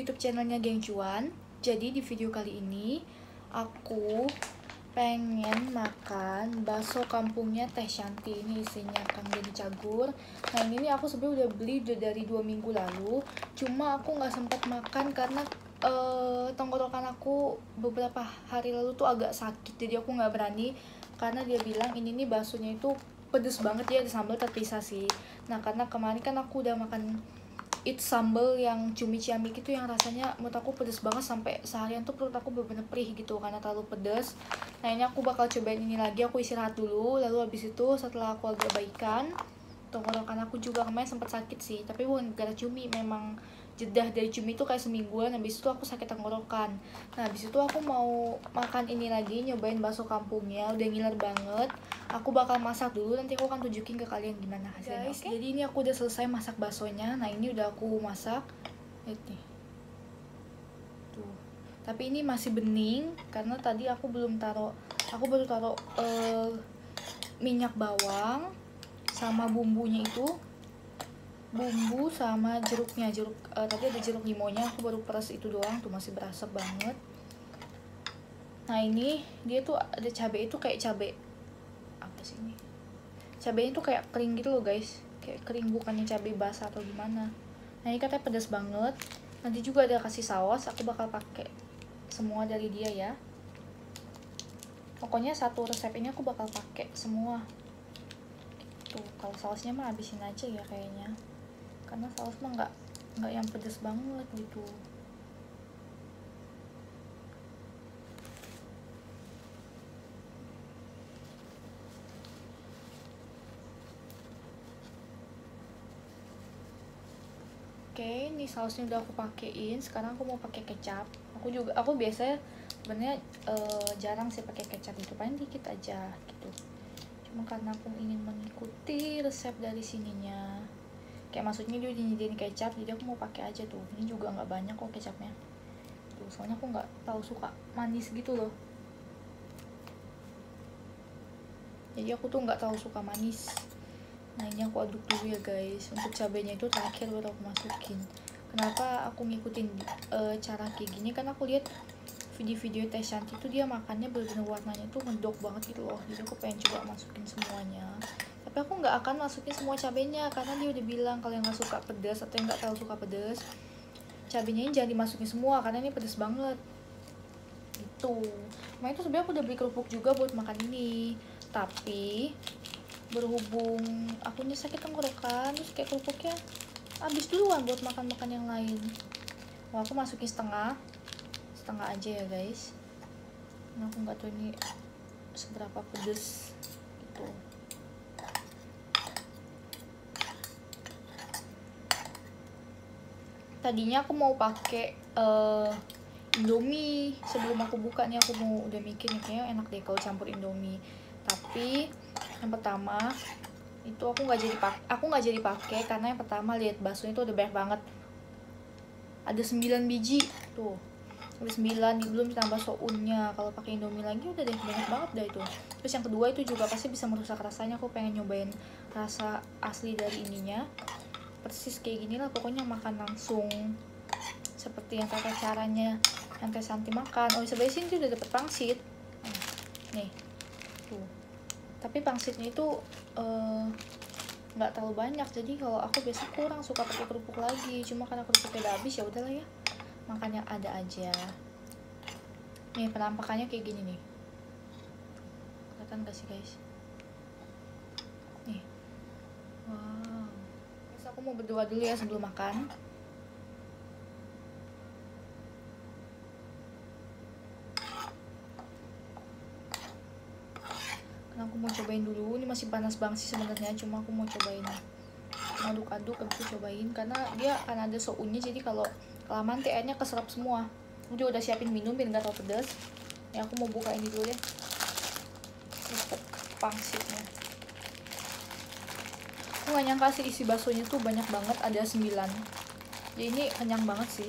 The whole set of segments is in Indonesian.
YouTube channelnya Geng Cuan. Jadi di video kali ini aku pengen makan bakso kampungnya Teh Shanti. Ini isinya Kang Deddy Cagur. Nah ini nih aku sebenarnya udah beli dari 2 minggu lalu. Cuma aku nggak sempat makan karena tenggorokan aku beberapa hari lalu tuh agak sakit. Jadi aku nggak berani karena dia bilang ini nih baksonya itu pedes banget ya, ada sambal terpisah sih. Nah karena kemarin kan aku udah makan sambal yang cumi ciamik itu yang rasanya menurut aku pedes banget, sampai seharian tuh perut aku bener-bener perih gitu karena terlalu pedes. Nah ini aku bakal cobain ini lagi, aku istirahat dulu, lalu habis itu setelah aku agak baikan, tenggorokan aku juga kemarin sempat sakit sih, tapi bukan gara cumi, memang jedah dari cumi itu kayak semingguan, habis itu aku sakit tenggorokan. Nah habis itu aku mau makan ini lagi, nyobain bakso kampungnya, udah ngiler banget. Aku bakal masak dulu, nanti aku akan tunjukin ke kalian gimana hasilnya. Guys, okay? Jadi ini aku udah selesai masak baksonya. Nah ini udah aku masak, lihat nih tuh, tapi ini masih bening karena tadi aku belum taruh, aku baru taruh minyak bawang sama bumbunya itu, bumbu sama jeruknya, tadi ada jeruk limonya, aku baru peras itu doang tuh, masih berasap banget. Nah ini dia tuh ada cabai, itu kayak cabai apa sih ini, cabainya tuh kayak kering gitu loh guys, kayak kering, bukannya cabai basah atau gimana. Nah ini katanya pedas banget. Nanti juga ada kasih saus, aku bakal pakai semua dari dia ya, pokoknya satu resep ini aku bakal pakai semua tuh. Kalau sausnya mah habisin aja ya kayaknya, karena saus mah nggak yang pedas banget gitu. Oke, ini sausnya udah aku pakein. Sekarang aku mau pakai kecap. Aku biasanya sebenarnya jarang sih pakai kecap, itu paling dikit aja gitu. Cuma karena aku ingin mengikuti resep dari sininya, kayak maksudnya dia udah nyediain kecap, jadi aku mau pakai aja tuh. Ini juga nggak banyak kok kecapnya tuh, soalnya aku nggak tahu suka manis gitu loh. Jadi aku tuh nggak tahu suka manis. Nah ini aku aduk dulu ya guys. Untuk cabenya itu terakhir baru aku masukin. Kenapa aku ngikutin cara kayak gini, karena aku lihat video-video Teh Shanti itu dia makannya bener-bener warnanya tuh ngedok banget gitu loh. Jadi aku pengen coba masukin semuanya, tapi aku nggak akan masukin semua cabenya karena dia udah bilang kalau yang nggak suka pedas atau yang nggak terlalu suka pedas, cabenya ini jangan dimasukin semua karena ini pedas banget gitu. Nah itu sebenarnya aku udah beli kerupuk juga buat makan ini, tapi berhubung akunya sakit tenggorokan, terus kayak kerupuknya habis duluan buat makan-makan yang lain. Wah, aku masukin setengah aja ya guys. Nah aku nggak tahu ini seberapa pedes gitu. Tadinya aku mau pakai Indomie sebelum aku buka nih, aku mau udah mikir nih kayaknya enak deh kalau campur Indomie. Tapi yang pertama itu aku nggak jadi pakai karena yang pertama lihat baksonya itu udah banyak banget, ada 9 biji tuh, ada 9, belum ditambah sounnya. Kalau pakai Indomie lagi udah deh banyak banget dah itu. Terus yang kedua itu juga pasti bisa merusak rasanya, aku pengen nyobain rasa asli dari ininya, persis kayak gini lah pokoknya, makan langsung seperti yang kata caranya yang Teh Shanti makan. Oh sebelah sini tuh udah dapet pangsit nih tuh, tapi pangsitnya itu nggak terlalu banyak, jadi kalau aku biasa kurang suka pakai kerupuk lagi. Cuma karena kerupuknya udah habis ya udahlah ya, makan yang ada aja. Nih penampakannya kayak gini nih, kelihatan gak sih guys? Nih, wow. Terus aku mau berdoa dulu ya sebelum makan. Karena aku mau cobain dulu, ini masih panas banget sih sebenarnya, cuma aku mau cobain aduk-aduk habis itu cobain, karena dia akan ada sounnya, jadi kalau kelamaan airnya keserap semua. Aku juga udah siapin minum biar nggak terlalu pedas ya. Aku mau buka ini dulu ya, untuk pangsitnya. Aku gak nyangka sih isi baksonya tuh banyak banget, ada 9, jadi ini kenyang banget sih.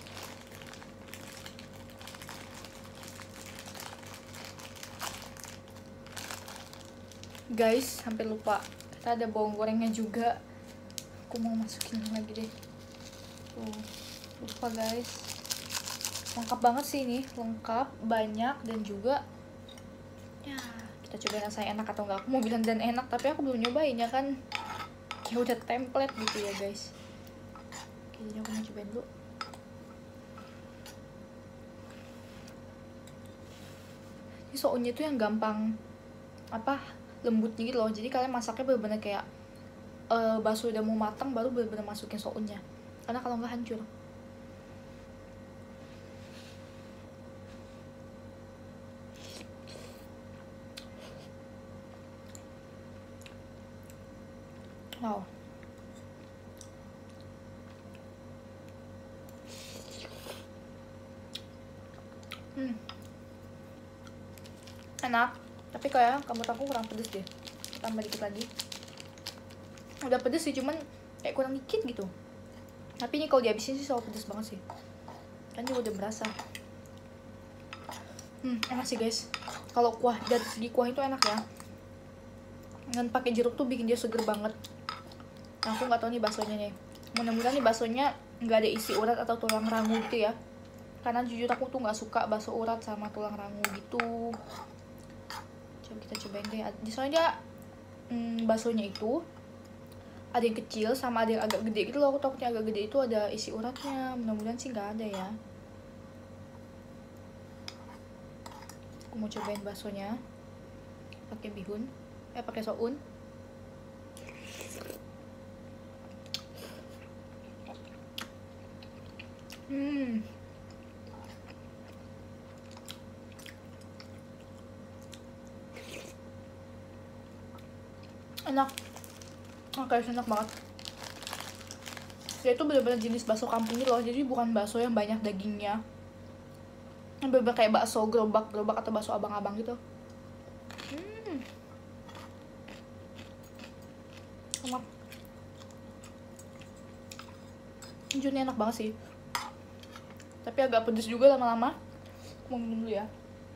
Guys, hampir lupa, kita ada bawang gorengnya juga, aku mau masukin lagi deh tuh. lupa guys. Lengkap banget sih ini, lengkap, banyak, dan juga ya kita coba rasanya enak atau enggak. Aku mau bilang dan enak, tapi aku belum nyobain ya kan. Ya udah template gitu ya guys. Oke, jadi aku mau cobain dulu. Ini sounnya tuh yang gampang lembutnya gitu loh. Jadi kalian masaknya bener-bener kayak bakso udah mau matang baru bener-bener masukin sounnya. Karena kalau nggak hancur. Wow. Enak, tapi kayak kamu aku kurang pedes deh. Tambah dikit lagi. Udah pedes sih, cuman kayak kurang dikit gitu. Tapi ini kalau dihabisin sih selalu pedes banget sih. Kan juga udah berasa. Enak sih guys. Kalau kuah, dari segi kuah itu enak ya. Dan pakai jeruk tuh bikin dia seger banget. Nah, aku nggak tahu nih baksonya nih. Mudah-mudahan nih baksonya nggak ada isi urat atau tulang rangu gitu ya. Karena jujur aku tuh nggak suka bakso urat sama tulang rangu gitu. Coba kita cobain deh. Soalnya baksonya itu ada yang kecil sama ada yang agak gede gitu loh. Aku takutnya agak gede itu ada isi uratnya. Mudah-mudahan sih nggak ada ya. Aku mau cobain baksonya pakai bihun, pakai soun. Enak. Guys, enak banget. Dia itu bener-bener jenis bakso kampung gitu loh. Jadi bukan bakso yang banyak dagingnya. Bener-bener kayak bakso gerobak atau bakso abang-abang gitu. Enak. Jujurnya enak banget sih. Tapi agak pedes juga lama-lama. Mau minum dulu ya.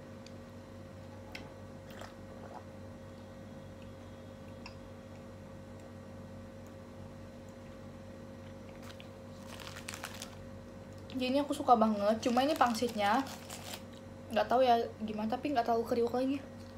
Jadi ini aku suka banget. Cuma ini pangsitnya nggak tahu ya gimana, tapi nggak terlalu kriuk lagi.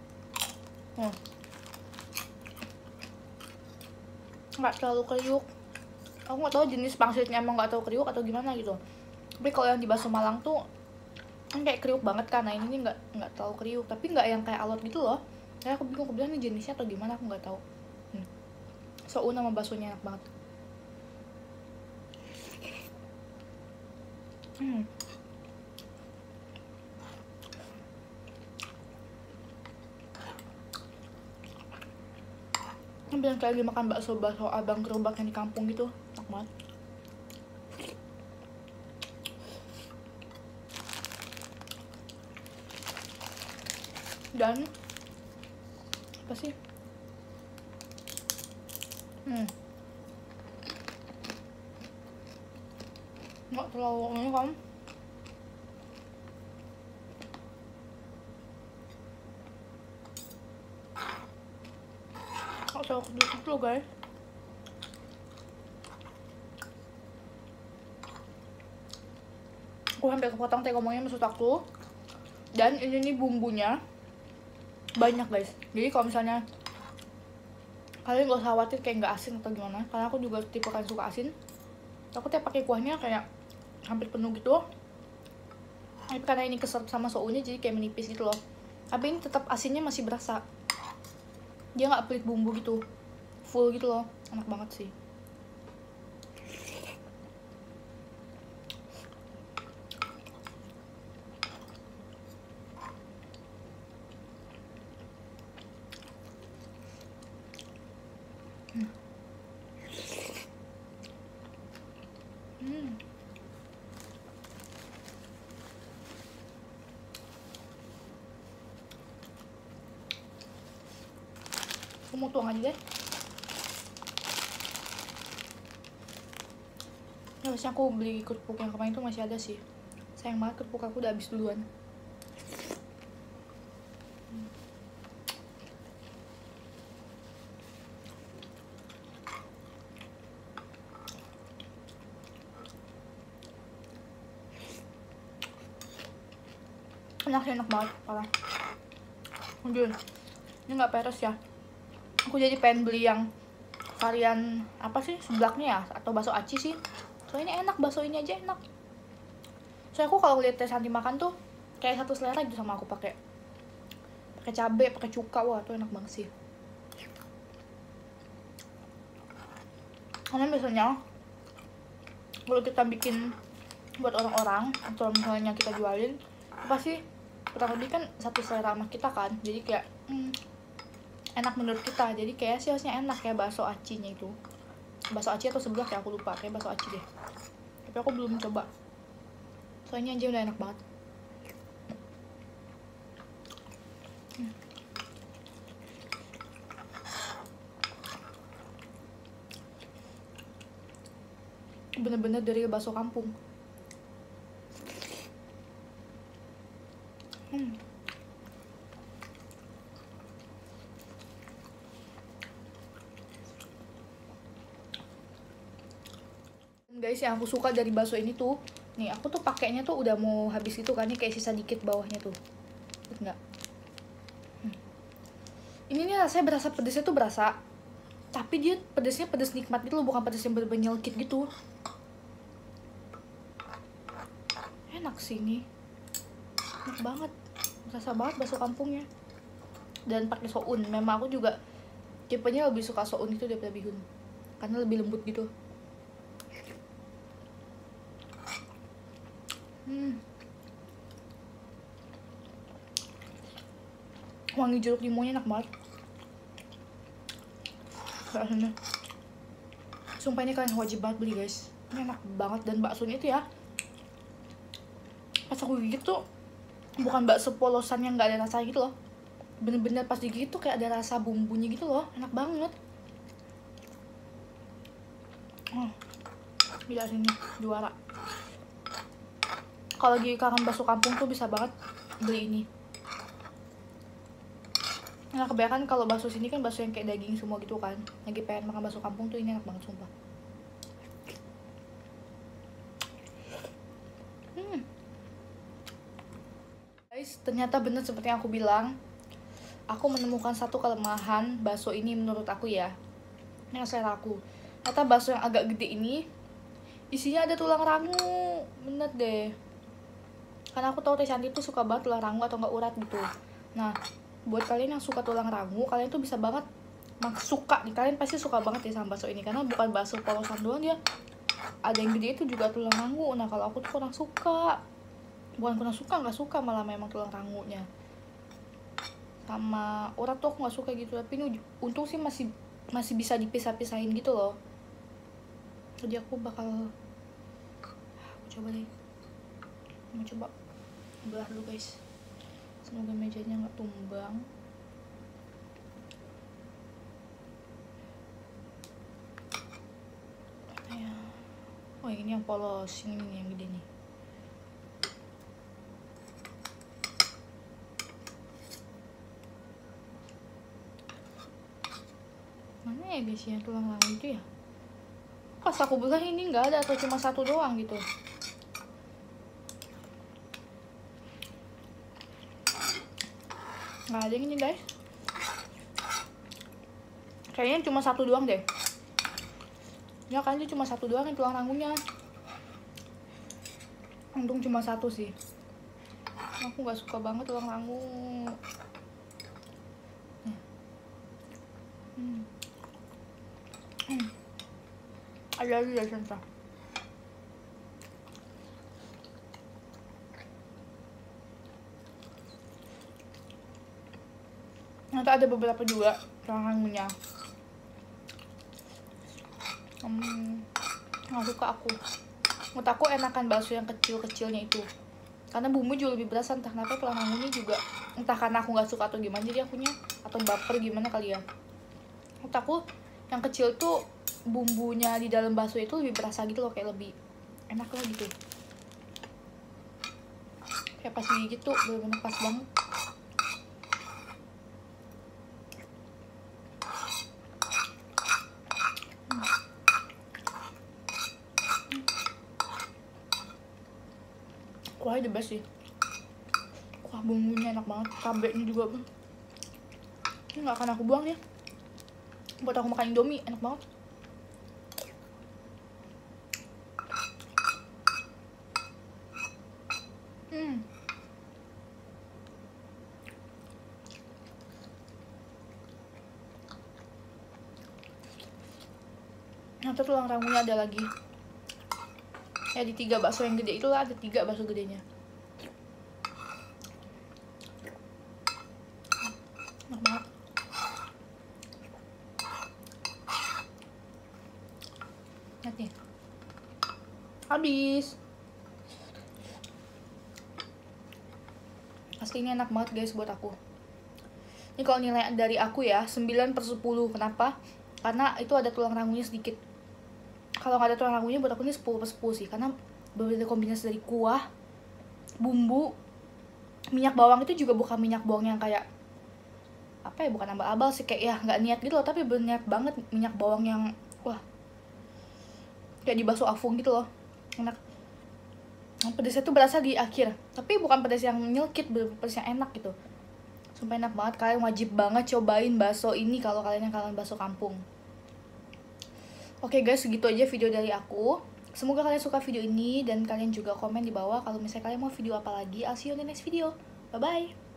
Nggak terlalu kriuk. Aku nggak tahu jenis pangsitnya emang nggak terlalu kriuk atau gimana gitu. Tapi kalau yang di bakso Malang tuh kan kayak kriuk banget kan. Nah ini nggak terlalu kriuk, tapi nggak yang kayak alot gitu loh. Kayak aku bingung, aku bilang ini jenisnya atau gimana, aku nggak tahu. Soun sama baksonya enak banget. Bilang kayak lagi makan bakso abang gerobak yang di kampung gitu, enak banget. Dan apa sih? Nggak terlalu ini kan. Nggak terlalu sedikit loh guys. Aku hampir kepotong teh ngomongnya maksud aku. Dan ini nih bumbunya banyak guys. Jadi kalau misalnya kalian gak usah khawatir kayak nggak asin atau gimana, karena aku juga tipe kan suka asin. Aku tiap pakai kuahnya kayak hampir penuh gitu. Tapi karena ini keserap sama sounnya jadi kayak menipis gitu loh. Tapi ini tetap asinnya masih berasa. Dia nggak pelit bumbu gitu, full gitu loh, enak banget sih. Aku mau tuang aja deh. Ya harusnya aku beli kerupuk yang kemarin tuh masih ada sih. Sayang banget kerupuk aku udah habis duluan. enak banget, parah. Aduh, ini nggak peres ya. Aku jadi pengen beli yang varian apa sih seblaknya ya, atau bakso aci sih. Soalnya enak, bakso ini aja enak. Soalnya aku kalau lihat Teh Santi makan tuh kayak satu selera gitu sama aku, pakai cabai, pakai cuka, wah tuh enak banget sih. Karena biasanya kalau kita bikin buat orang-orang atau misalnya kita jualin, pasti kurang lebih kan satu selera sama kita kan, jadi kayak enak menurut kita. Jadi kayak sih harusnya enak ya bakso acinya itu, bakso aci atau seblak ya, aku lupa, kayak bakso aci deh, tapi aku belum coba. Soalnya aja udah enak banget. Bener-bener dari bakso kampung. Guys, yang aku suka dari bakso ini tuh, nih aku tuh pakainya tuh udah mau habis itu kan, nih kayak sisa dikit bawahnya tuh, enggak. Ini nih rasanya berasa pedesnya tuh berasa, tapi dia pedesnya pedes nikmat gitu loh, bukan pedes yang bener-bener nyelkit gitu. Enak sih ini, enak banget, berasa banget bakso kampungnya. Dan pakai soun, memang aku juga tipenya lebih suka soun itu daripada bihun, karena lebih lembut gitu. Wangi jeruk limunya enak banget. Rasanya, sumpah ini kalian wajib banget beli guys, ini enak banget. Dan baksonya itu ya, pas aku gigit tuh bukan bakso polosan yang nggak ada rasa gitu loh, bener-bener pas digigit tuh kayak ada rasa bumbunya gitu loh, enak banget. Gila sini juara. Kalau lagi kangen bakso kampung tuh bisa banget beli ini. Nah kebanyakan kalau bakso sini kan bakso yang kayak daging semua gitu kan, lagi pengen makan bakso kampung tuh ini enak banget sumpah. Guys, ternyata bener seperti yang aku bilang, aku menemukan satu kelemahan bakso ini menurut aku ya, yang selera aku. Ternyata bakso yang agak gede ini isinya ada tulang rangu, bener deh. Karena aku tahu Teh Santi tuh suka banget tulang rangu atau nggak urat gitu. Nah, buat kalian yang suka tulang rangu, kalian tuh bisa banget suka nih, kalian pasti suka banget ya sama bakso ini, karena bukan bakso polosan doang dia, ada yang gede itu juga tulang rangu. Nah kalau aku tuh kurang suka, bukan kurang suka, nggak suka malah, memang tulang rangunya sama urat tuh aku nggak suka gitu. Tapi ini untung sih masih bisa dipisah-pisahin gitu loh. Jadi aku coba deh, mau coba belah dulu guys, semoga mejanya nggak tumbang. Ya. Oh ini yang polos, ini yang gede nih. Mana ya guys ya tulang rangu itu ya? Pas aku belah ini nggak ada, atau cuma satu doang gitu. Nggak ada yang ini guys, kayaknya cuma satu doang deh ya kan, dia cuma satu doang yang tulang rangunya. Untung cuma satu sih, aku nggak suka banget tulang rangu. Ada lagi ya sentra. Nanti ada beberapa juga tulang rangunya. Nggak suka aku. Menurut aku enakan bakso yang kecil-kecilnya itu, karena bumbu juga lebih berasa. Entah kenapa tulang rangunya juga, entah karena aku nggak suka atau gimana, jadi akunya atau baper gimana kali ya. Menurut aku yang kecil tuh bumbunya di dalam bakso itu lebih berasa gitu loh, kayak lebih enak lah gitu. Kayak pas digigit tuh bener-bener pas banget. Kuahnya the best sih. Kuah bumbunya enak banget. Cabenya juga bang. Ini gak akan aku buang ya. Buat aku makan Indomie, enak banget. Nanti tulang rangunya ada lagi. Ya di 3 bakso yang gede itulah ada 3 bakso gedenya. Enak banget. Lihat nih. Habis. Asli ini enak banget guys buat aku. Ini kalau nilai dari aku ya 9/10. Kenapa? Karena itu ada tulang rangunya sedikit. Kalau nggak ada tulang rangunya buat aku ini 10/10 sih. Karena berbeda kombinasi dari kuah, bumbu, minyak bawang itu juga bukan minyak bawang yang kayak apa ya, bukan abal-abal sih, kayak ya nggak niat gitu loh, tapi berniat banget minyak bawang yang wah kayak di bakso afung gitu loh, enak. Pedasnya tuh berasa di akhir, tapi bukan pedas yang nyelkit, pedas yang enak gitu. Sumpah enak banget, kalian wajib banget cobain bakso ini kalau kalian yang kangen bakso kampung. Oke guys, segitu aja video dari aku. Semoga kalian suka video ini dan kalian juga komen di bawah kalau misalnya kalian mau video apa lagi. I'll see you in the next video. Bye bye.